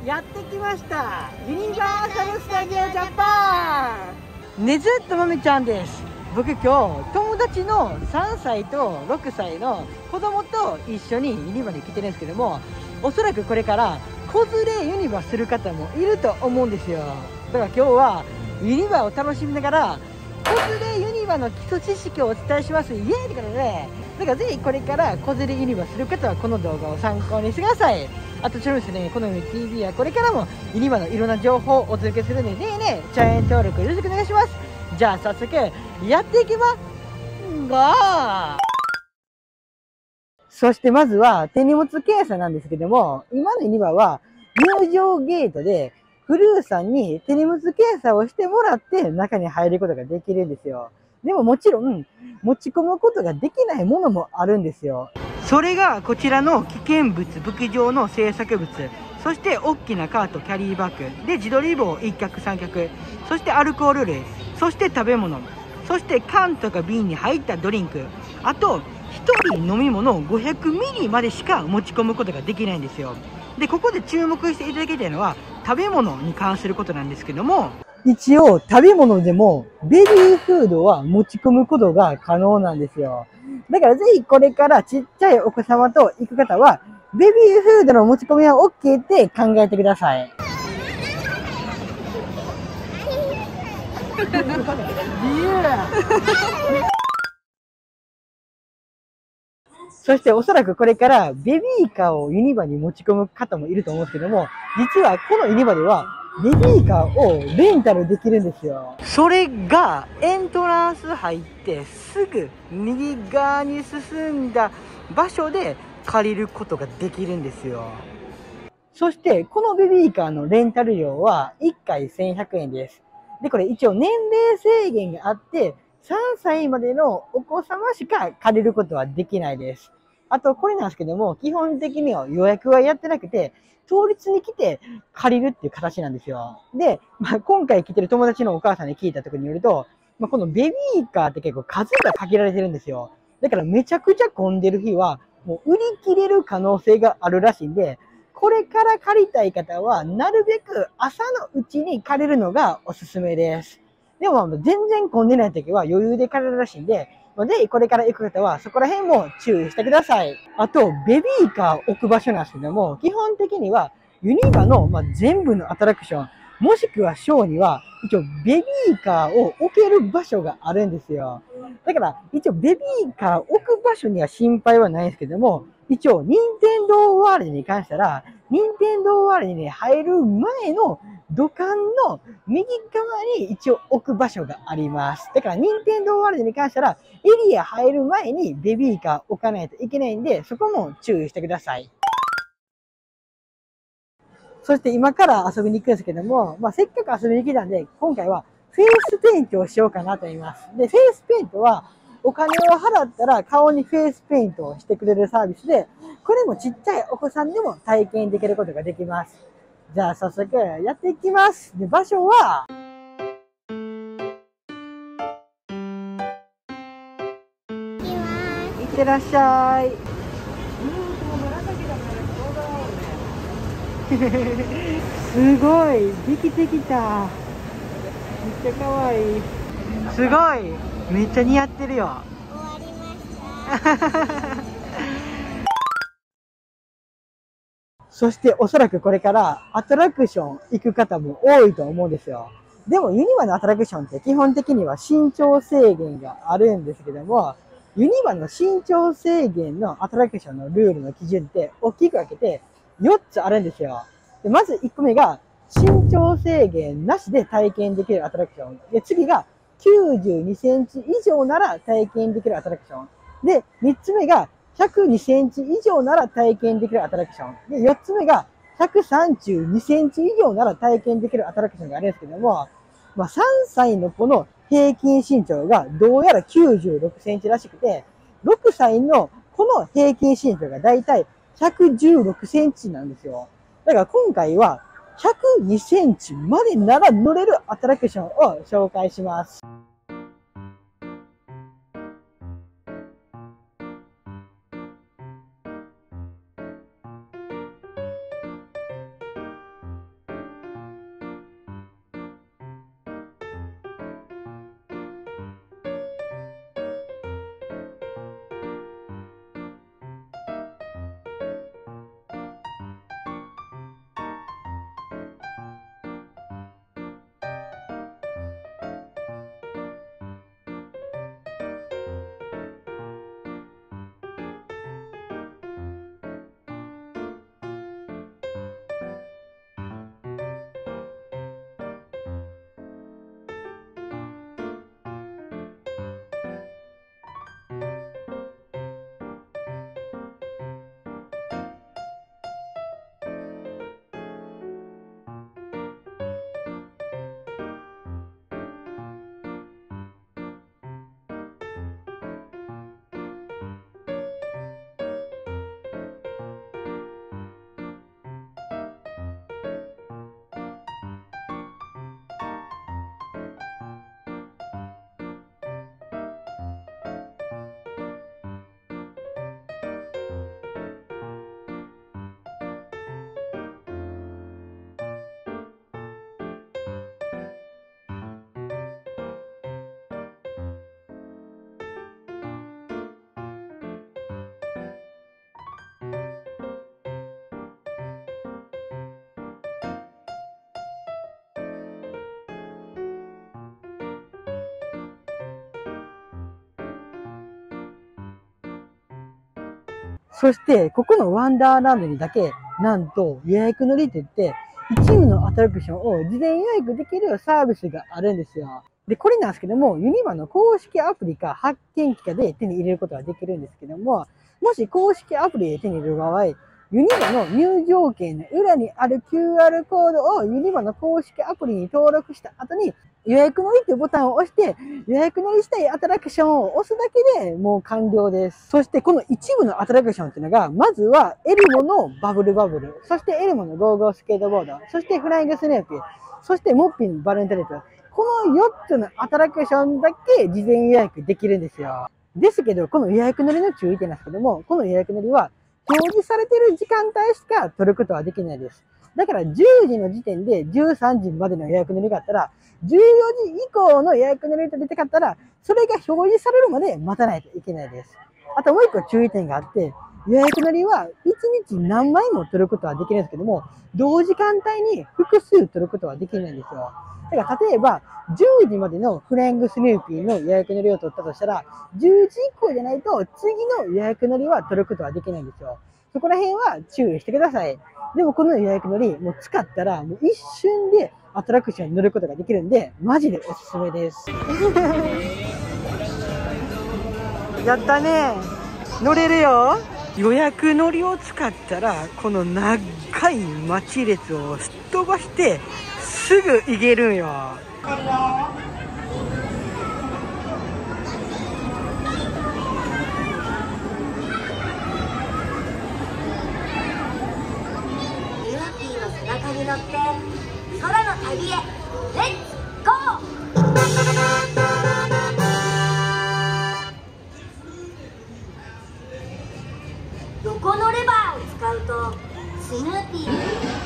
やってきましたユニバーサル・スタジオ・ジャパンねずっとまめちゃんです。僕今日友達の3歳と6歳の子供と一緒にユニバに来てるんですけども、おそらくこれから子連れユニバする方もいると思うんですよ。だから今日はユニバを楽しみながら子連れユニバの基礎知識をお伝えします。イエーイってことで、だからぜひこれから子連れユニバする方はこの動画を参考にしてください。あとちろんですね、この TV はこれからもユニバのいろんな情報をお届けするので、ぜひね、チャンネル登録よろしくお願いします。じゃあ早速やっていきますが、そしてまずは手荷物検査なんですけども、今のユニバは入場ゲートでクルーさんに手荷物検査をしてもらって中に入ることができるんですよ。でももちろん持ち込むことができないものもあるんですよ。それがこちらの危険物、武器場の製作物、そして大きなカート、キャリーバッグ、で自撮り棒1脚3脚、そしてアルコール類、そして食べ物、そして缶とか瓶に入ったドリンク、あと1人飲み物500ミリまでしか持ち込むことができないんですよ。で、ここで注目していただきたいのは食べ物に関することなんですけども、一応食べ物でもベビーフードは持ち込むことが可能なんですよ。だからぜひこれからちっちゃいお子様と行く方はベビーフードの持ち込みは OK って考えてください。そしておそらくこれからベビーカーをユニバに持ち込む方もいると思うんですけども、実はこのユニバではベビーカーをレンタルできるんですよ。それがエントランス入ってすぐ右側に進んだ場所で借りることができるんですよ。そしてこのベビーカーのレンタル料は1回1100円です。で、これ一応年齢制限があって3歳までのお子様しか借りることはできないです。あとこれなんですけども、基本的には予約はやってなくて、当日に来て借りるっていう形なんですよ。で、今回来てる友達のお母さんに聞いたところによると、このベビーカーって結構数が限られてるんですよ。だからめちゃくちゃ混んでる日は、もう売り切れる可能性があるらしいんで、これから借りたい方は、なるべく朝のうちに借りるのがおすすめです。でも、全然混んでない時は余裕で借りるらしいんで、ぜひこれから行く方はそこら辺も注意してください。あと、ベビーカー置く場所なんですけども、基本的にはユニバの、全部のアトラクション、もしくはショーには、一応ベビーカーを置ける場所があるんですよ。だから、一応ベビーカー置く場所には心配はないんですけども、一応、任天堂ワールドに関したら、任天堂ワールドに入る前の土管の右側に一応置く場所があります。だから、任天堂ワールドに関したら、エリア入る前にベビーカー置かないといけないんで、そこも注意してください。そして今から遊びに行くんですけども、せっかく遊びに来たんで、今回はフェイスペイントをしようかなと思います。で、フェイスペイントはお金を払ったら顔にフェイスペイントをしてくれるサービスで、これもちっちゃいお子さんでも体験できることができます。じゃあ早速やっていきます。で、場所は、いってらっしゃい。すごいできてきた。めっちゃ可愛い。すごいめっちゃ似合ってるよ。終わりました。そしておそらくこれからアトラクション行く方も多いと思うんですよ。でもユニバのアトラクションって基本的には身長制限があるんですけども、ユニバの身長制限のアトラクションのルールの基準って大きく分けて4つあるんですよ。でまず1個目が身長制限なしで体験できるアトラクション。で、次が92センチ以上なら体験できるアトラクション。で、3つ目が102センチ以上なら体験できるアトラクション。で、4つ目が132センチ以上なら体験できるアトラクションがあるんですけども、3歳の子の平均身長がどうやら96センチらしくて、6歳の子の平均身長がだいたい116センチなんですよ。だから今回は102センチまでなら乗れるアトラクションを紹介します。 そして、ここのワンダーランドにだけ、なんと予約乗りって言って、一部のアトラクションを事前予約できるサービスがあるんですよ。で、これなんですけども、ユニバの公式アプリか発見機かで手に入れることができるんですけども、もし公式アプリで手に入れる場合、ユニバの入場券の裏にある QR コードをユニバの公式アプリに登録した後に予約乗りというボタンを押して予約乗りしたいアトラクションを押すだけでもう完了です。そしてこの一部のアトラクションっていうのが、まずはエルモのバブルバブル、そしてエルモのゴーゴースケートボード、そしてフライングスネープ、そしてモッピンバルーントレット。この4つのアトラクションだけ事前予約できるんですよ。ですけど、この予約乗りの注意点なんですけども、この予約乗りは表示されている時間帯しか取ることはできないです。だから10時の時点で13時までの予約乗りがあったら、14時以降の予約乗りと出てかったら、それが表示されるまで待たないといけないです。あともう一個注意点があって、予約乗りは1日何枚も取ることはできるんですけども、同時間帯に複数取ることはできないんですよ。だから例えば、10時までのフライングスヌーピーの予約乗りを取ったとしたら、10時以降じゃないと次の予約乗りは取ることはできないんですよ。そこら辺は注意してください。でもこの予約乗り、もう使ったらもう一瞬でアトラクションに乗ることができるんで、マジでおすすめです。やったね。乗れるよ。予約乗りを使ったら、この長い待ち列をすっ飛ばして、すぐ行けるんよ。 ユーピーの背中に乗って空の旅へレッツゴー。横のレバーを使うとスヌーピー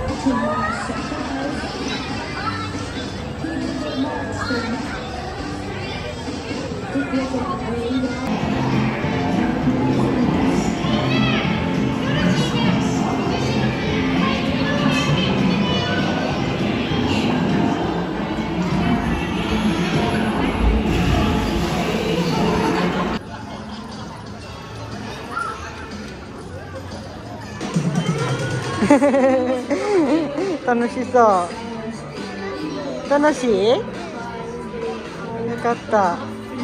楽しそう。楽しい？よかった。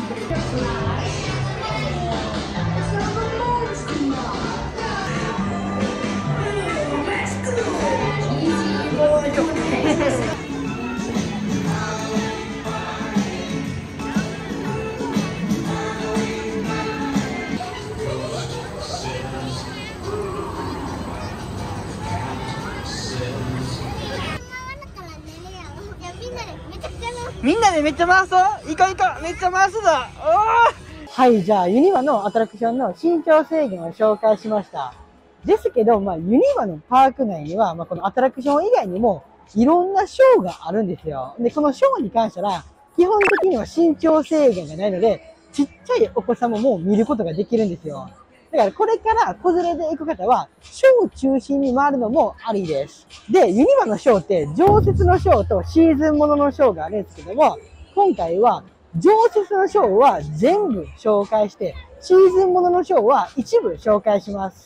みんなでめっちゃ回そう。行こう行こう。めっちゃ回すぞ。はい、じゃあ、ユニバのアトラクションの身長制限を紹介しました。ですけど、ユニバのパーク内には、このアトラクション以外にも、いろんなショーがあるんですよ。で、このショーに関しては、基本的には身長制限がないので、ちっちゃいお子様も見ることができるんですよ。だからこれから子連れで行く方は、ショーを中心に回るのもありです。で、ユニバのショーって常設のショーとシーズンもののショーがあるんですけども、今回は常設のショーは全部紹介して、シーズンもののショーは一部紹介します。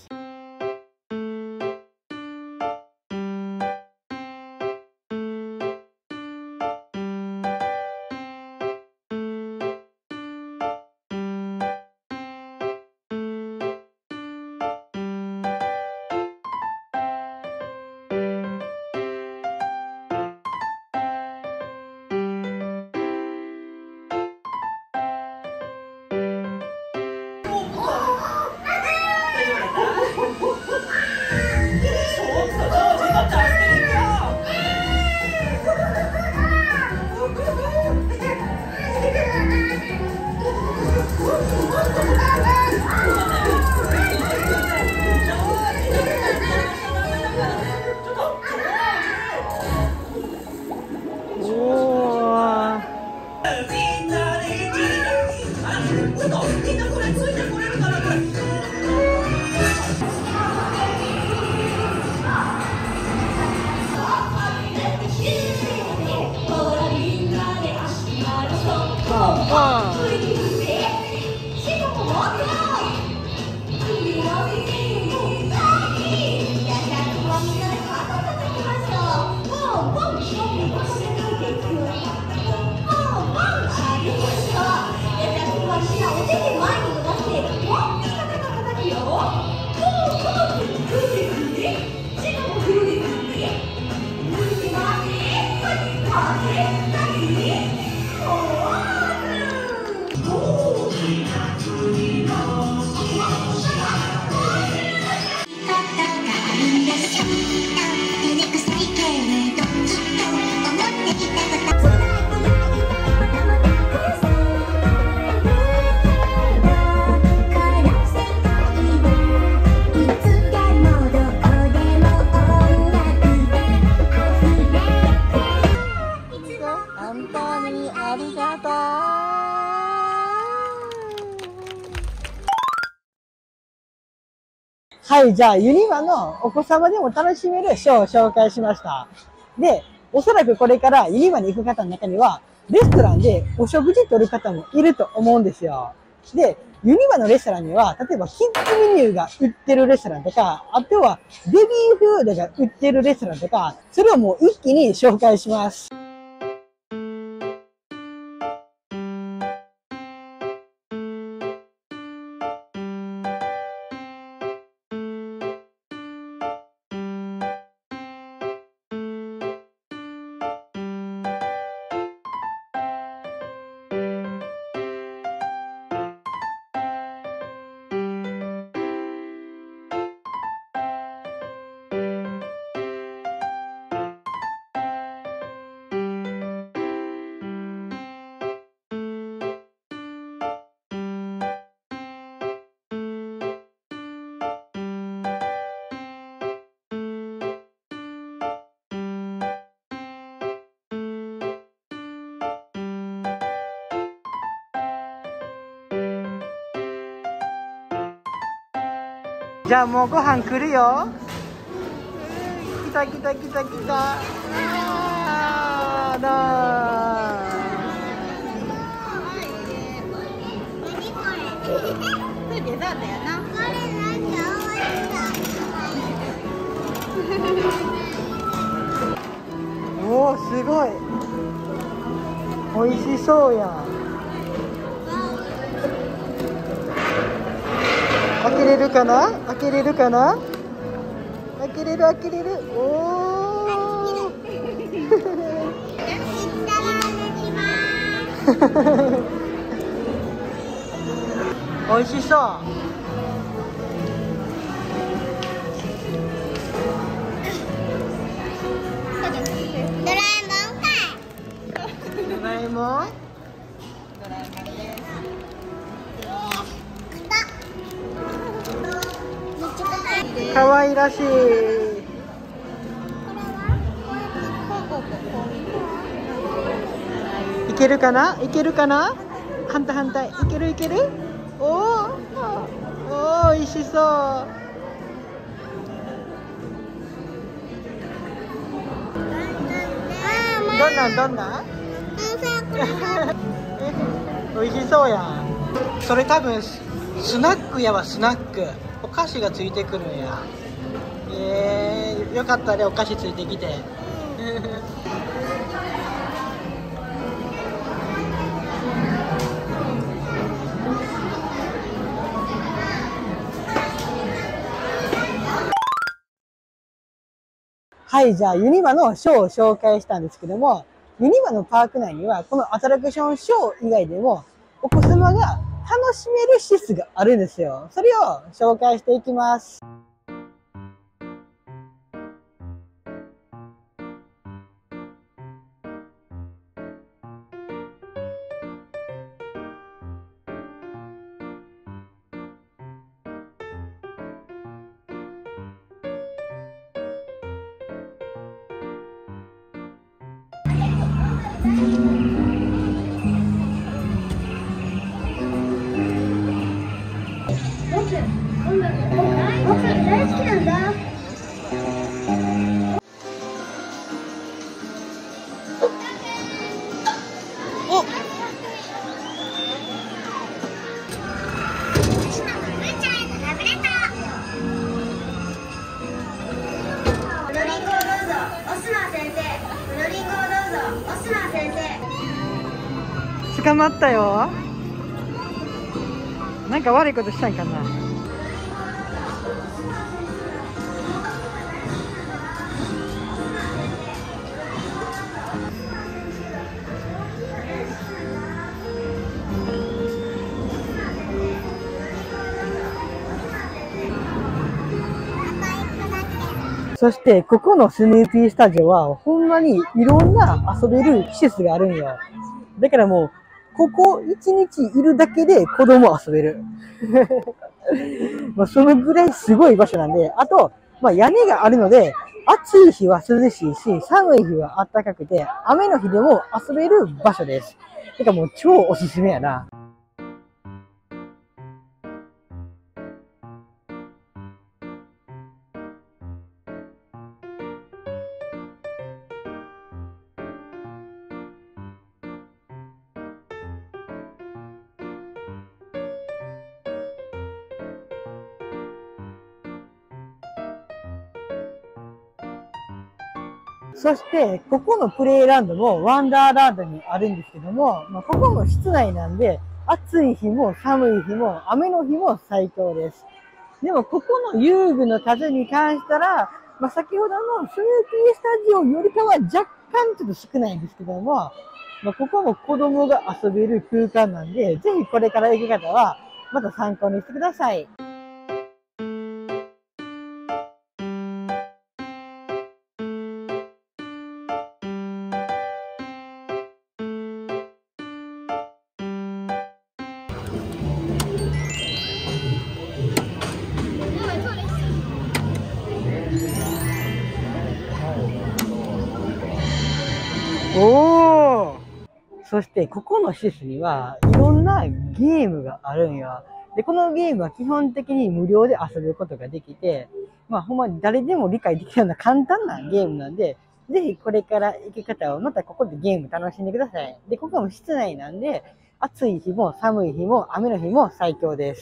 はい、じゃあユニバのお子様でも楽しめるショーを紹介しました。で、おそらくこれからユニバに行く方の中には、レストランでお食事とる方もいると思うんですよ。で、ユニバのレストランには、例えばキッズメニューが売ってるレストランとか、あとはベビーフードが売ってるレストランとか、それをもう一気に紹介します。じゃあもうご飯来るよ。来た来た来た来た。あら。 デザートやな。 おお、すごい。美味しそうやん。開けれるかな？開けれるかな？開けれる開けれる。おお。美味しそう。 ドラえもんかい。 ドラえもん？かわいらしい。いけるかな？いけるかな？反対反対。いけるいける？おお、おお、美味しそう。どんなんどんなん？美味しそうやん。それ多分スナックやわ、スナック。お菓子がついてくるんや。よかったね、お菓子ついてきて。はい、じゃあユニバのショーを紹介したんですけども、ユニバのパーク内にはこのアトラクションショー以外でもお子様が楽しめる施設があるんですよ。それを紹介していきます。大好きなんだ。お。捕まったよ。なんか悪いことしたんかな。そして、ここのスヌーピースタジオは、ほんまにいろんな遊べる施設があるんよ。だからもう、ここ一日いるだけで子供遊べる。まあそのぐらいすごい場所なんで、あと、まあ屋根があるので、暑い日は涼しいし、寒い日は暖かくて、雨の日でも遊べる場所です。てかもう超おすすめやな。 そして、ここのプレイランドもワンダーランドにあるんですけども、ここも室内なんで、暑い日も寒い日も雨の日も最強です。でも、ここの遊具の数に関したら、先ほどのスヌーピースタジオよりかは若干ちょっと少ないんですけども、ここも子供が遊べる空間なんで、ぜひこれから行く方は、また参考にしてください。おー！そして、ここの施設には、いろんなゲームがあるんよ。で、このゲームは基本的に無料で遊ぶことができて、ほんまに誰でも理解できるような簡単なゲームなんで、ぜひこれから行く方はまたここでゲーム楽しんでください。で、ここも室内なんで、暑い日も寒い日も雨の日も最強です。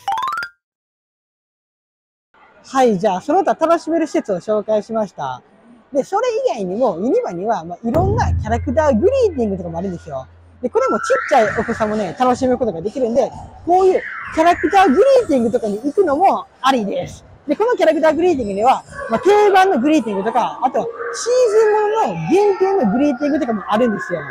はい、じゃあ、その他楽しめる施設を紹介しました。で、それ以外にも、ユニバには、いろんなキャラクターグリーティングとかもあるんですよ。で、これもちっちゃいお子さんもね、楽しむことができるんで、こういうキャラクターグリーティングとかに行くのもありです。で、このキャラクターグリーティングには、定番のグリーティングとか、あと、シーズンものの限定のグリーティングとかもあるんですよ。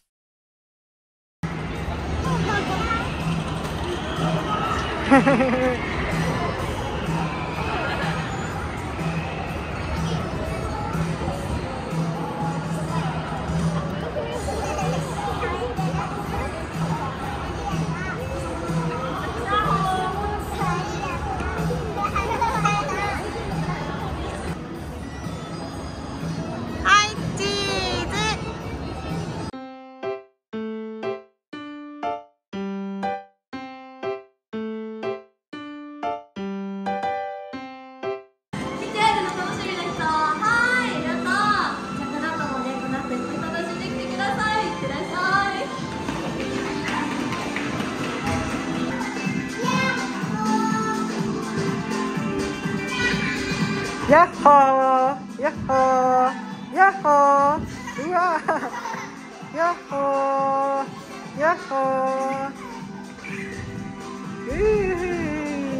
やっほーやっほーやっほーうわーやっほーやっほー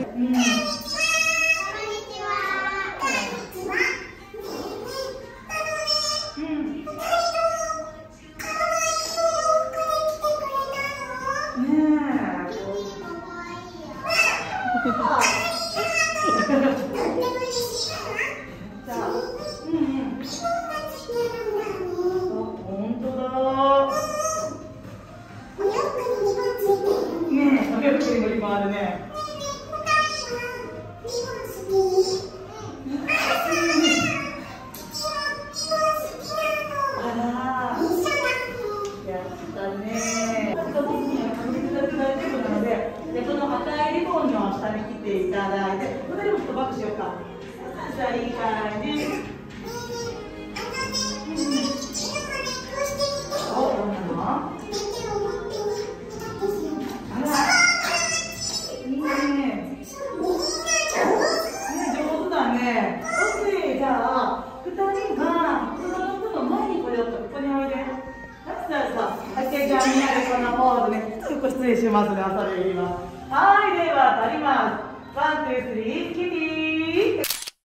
失礼しますね、朝で今。はい、では、足ります。ワン、ツー、スリー、キティー。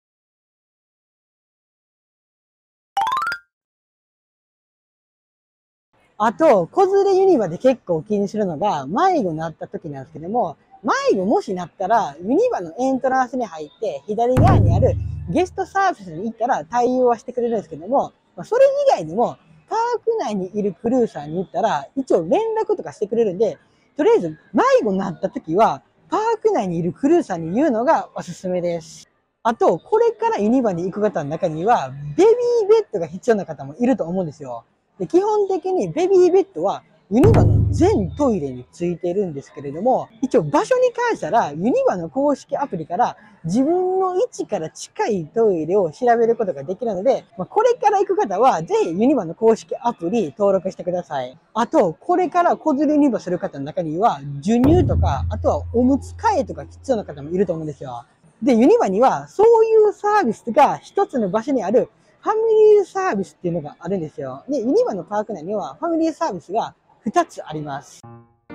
あと、子連れユニバで結構気にするのが、迷子になった時なんですけども、迷子もしなったら、ユニバのエントランスに入って、左側にあるゲストサービスに行ったら対応はしてくれるんですけども、それ以外にも、パーク内にいるクルーさんに言ったら、一応連絡とかしてくれるんで、とりあえず迷子になった時は、パーク内にいるクルーさんに言うのがおすすめです。あと、これからユニバに行く方の中には、ベビーベッドが必要な方もいると思うんですよ。で、基本的にベビーベッドはユニバの全トイレについているんですけれども、一応場所に関したらユニバの公式アプリから自分の位置から近いトイレを調べることができるので、これから行く方はぜひユニバの公式アプリ登録してください。あと、これから子連れユニバする方の中には、授乳とか、あとはおむつ替えとか必要な方もいると思うんですよ。で、ユニバにはそういうサービスが一つの場所にあるファミリーサービスっていうのがあるんですよ。で、ユニバのパーク内にはファミリーサービスが2つあります。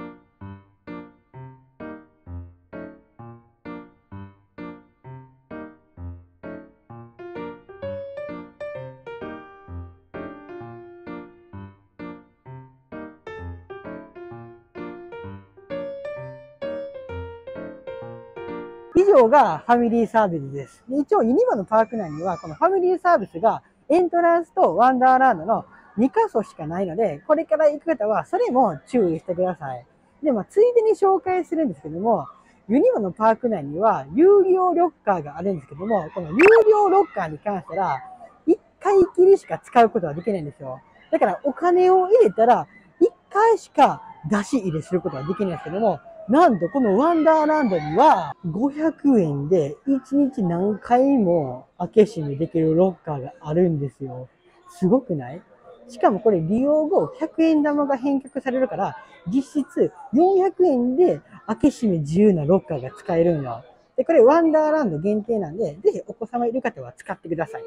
以上がファミリーサービスです。で一応ユニバのパーク内にはこのファミリーサービスがエントランスとワンダーランドの2カ所しかないので、これから行く方はそれも注意してください。で、ついでに紹介するんですけども、ユニバのパーク内には有料ロッカーがあるんですけども、この有料ロッカーに関しては1回きりしか使うことはできないんですよ。だからお金を入れたら1回しか出し入れすることはできないんですけども、なんとこのワンダーランドには500円で1日何回も開け閉めできるロッカーがあるんですよ。すごくない？しかもこれ利用後100円玉が返却されるから、実質400円で開け閉め自由なロッカーが使えるんよ。で、これワンダーランド限定なんで、ぜひお子様いる方は使ってください。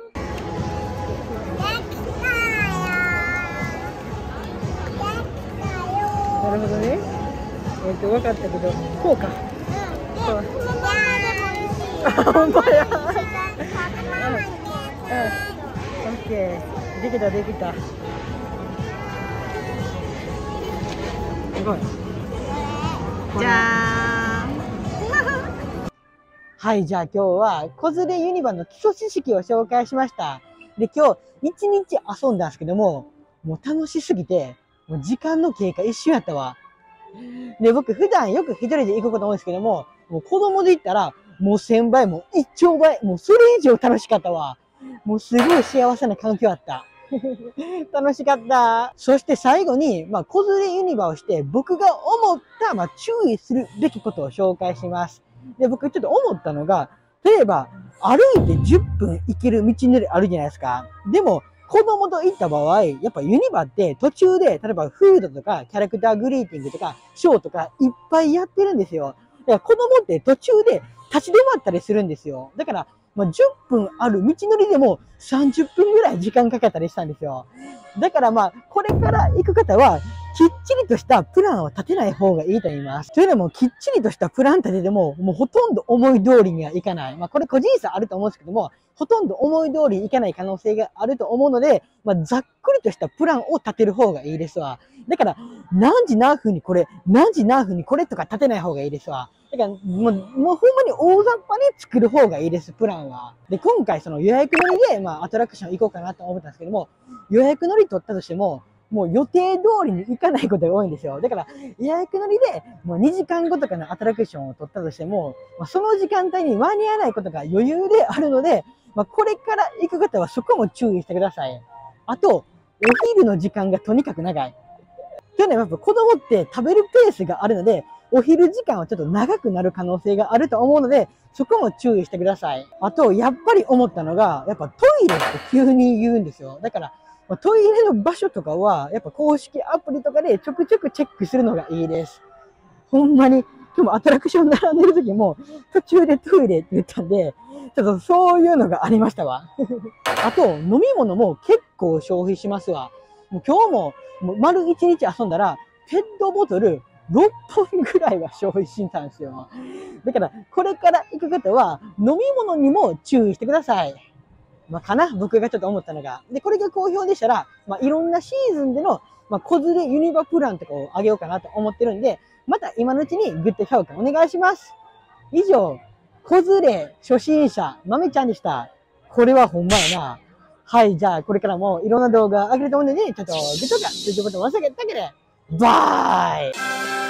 なるほどね。分かったけど、こうか。そう。あ、ほんまや。オッケー。できた、できた。すごい。じゃーん。はい、じゃあ今日は、子連れユニバの基礎知識を紹介しました。で、今日、一日遊んだんですけども、もう楽しすぎて、もう時間の経過一瞬やったわ。で、僕普段よく一人で行くこと多いんですけども、もう子供で行ったら、もう1000倍、もう1兆倍、もうそれ以上楽しかったわ。もうすごい幸せな環境あった。楽しかった。そして最後に、子連れユニバをして、僕が思った、注意するべきことを紹介します。で、僕ちょっと思ったのが、例えば、歩いて10分行ける道のりあるじゃないですか。でも、子供と行った場合、やっぱユニバって途中で、例えばフードとかキャラクターグリーティングとかショーとかいっぱいやってるんですよ。だから子供って途中で立ち止まったりするんですよ。だから、10分ある道のりでも30分ぐらい時間かかったりしたんですよ。だからこれから行く方は、きっちりとしたプランを立てない方がいいと言います。というのも、きっちりとしたプラン立てても、もうほとんど思い通りにはいかない。これ個人差あると思うんですけども、ほとんど思い通りにいかない可能性があると思うので、ざっくりとしたプランを立てる方がいいですわ。だから、何時何分にこれ、何時何分にこれとか立てない方がいいですわ。だから、もうほんまに大雑把に作る方がいいです、プランは。で、今回その予約乗りで、アトラクション行こうかなと思ったんですけども、予約乗り取ったとしても、もう予定通りに行かないことが多いんですよ。だから、予約乗りで、もう2時間後とかのアトラクションを取ったとしても、その時間帯に間に合わないことが余裕であるので、これから行く方はそこも注意してください。あと、お昼の時間がとにかく長い。というのはやっぱ子供って食べるペースがあるので、お昼時間はちょっと長くなる可能性があると思うので、そこも注意してください。あと、やっぱり思ったのが、やっぱトイレって急に言うんですよ。だから、トイレの場所とかは、やっぱ公式アプリとかでちょくちょくチェックするのがいいです。ほんまに、今日もアトラクション並んでる時も、途中でトイレって言ったんで、ちょっとそういうのがありましたわ。あと、飲み物も結構消費しますわ。もう今日も丸1日遊んだら、ペットボトル6本ぐらいは消費したんですよ。だから、これから行く方は、飲み物にも注意してください。かな僕がちょっと思ったのが。で、これが好評でしたら、いろんなシーズンでの、子連れユニバプランとかをあげようかなと思ってるんで、また今のうちにグッド評価お願いします。以上、子連れ初心者、まめちゃんでした。これはほんまやな。はい、じゃあこれからもいろんな動画上げると思うんでね、ちょっとグッドか、ということを忘れたけど、バイ